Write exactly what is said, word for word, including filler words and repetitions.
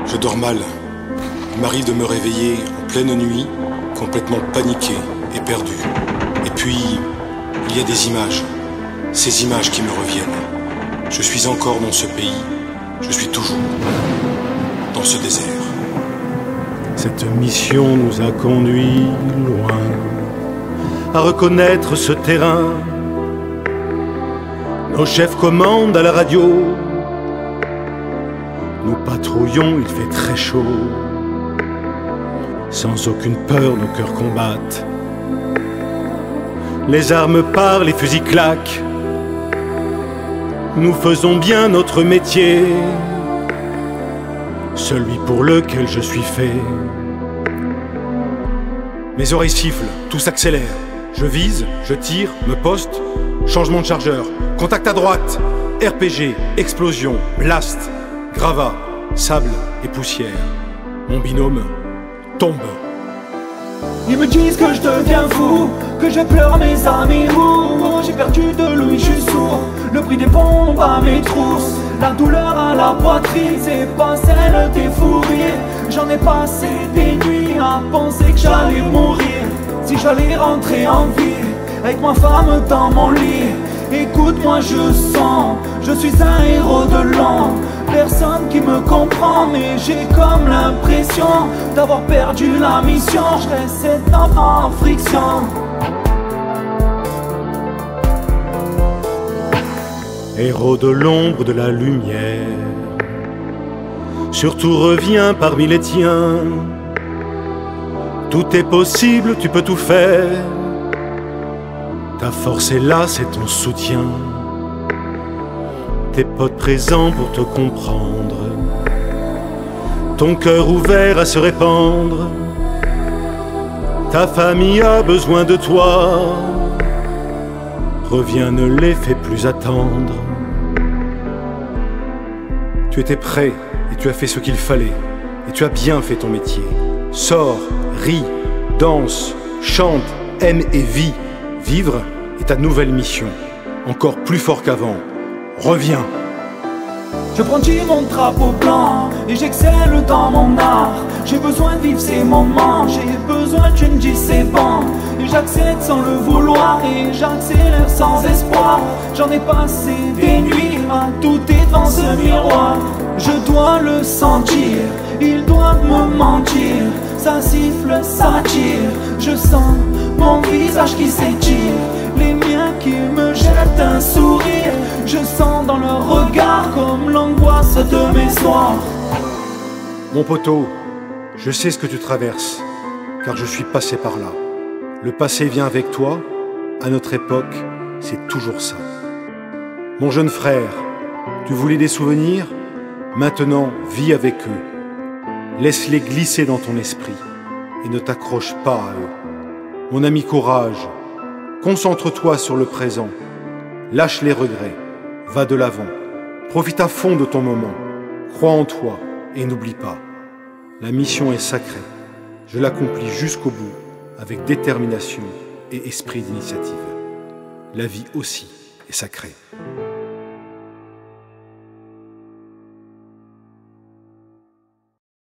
Je dors mal. Il m'arrive de me réveiller en pleine nuit, complètement paniqué et perdu. Et puis, il y a des images. Ces images qui me reviennent. Je suis encore dans ce pays. Je suis toujours dans ce désert. Cette mission nous a conduits loin, à reconnaître ce terrain. Nos chefs commandent à la radio. Nous patrouillons, il fait très chaud. Sans aucune peur, nos cœurs combattent. Les armes parlent, les fusils claquent. Nous faisons bien notre métier, celui pour lequel je suis fait. Mes oreilles sifflent, tout s'accélère. Je vise, je tire, me poste. Changement de chargeur, contact à droite. R P G, explosion, blast, gravat, sable et poussière. Mon binôme tombe. Ils me disent que je deviens fou, que je pleure mes amis roux. J'ai perdu de l'ouïe, je suis sourd. Le prix des bombes à mes trousses, la douleur à la poitrine, c'est pas celle des fous rires. J'en ai passé des nuits à penser que j'allais mourir. Si j'allais rentrer en vie, avec ma femme dans mon lit. Écoute-moi, je sens, je suis un héros de l'an. Personne qui me comprend, mais j'ai comme l'impression d'avoir perdu la mission. Je reste cet enfant en friction. Héros de l'ombre, de la lumière, surtout reviens parmi les tiens. Tout est possible, tu peux tout faire. Ta force est là, c'est ton soutien. Tes potes présents pour te comprendre. Ton cœur ouvert à se répandre. Ta famille a besoin de toi. Reviens, ne les fais plus attendre. Tu étais prêt et tu as fait ce qu'il fallait. Et tu as bien fait ton métier. Sors, ris, danse, chante, aime et vis. Vivre est ta nouvelle mission. Encore plus fort qu'avant. Reviens. Je brandis mon drapeau blanc et j'excelle dans mon art. J'ai besoin de vivre ces moments, j'ai besoin que tu me dises c'est bon. Et j'accède sans le vouloir et j'accélère sans espoir. J'en ai passé des nuits à douter devant ce miroir. Je dois le sentir, il doit me mentir. Ça siffle, ça tire, je sens mon visage qui s'étire. Les miens qui me jettent un sourire. Je sens dans leur regard comme l'angoisse de mes soirs. Mon poteau, je sais ce que tu traverses, car je suis passé par là. Le passé vient avec toi, à notre époque, c'est toujours ça. Mon jeune frère, tu voulais des souvenirs? Maintenant, vis avec eux. Laisse-les glisser dans ton esprit et ne t'accroche pas à eux. Mon ami, courage. Concentre-toi sur le présent. Lâche les regrets. Va de l'avant. Profite à fond de ton moment. Crois en toi et n'oublie pas. La mission est sacrée. Je l'accomplis jusqu'au bout avec détermination et esprit d'initiative. La vie aussi est sacrée.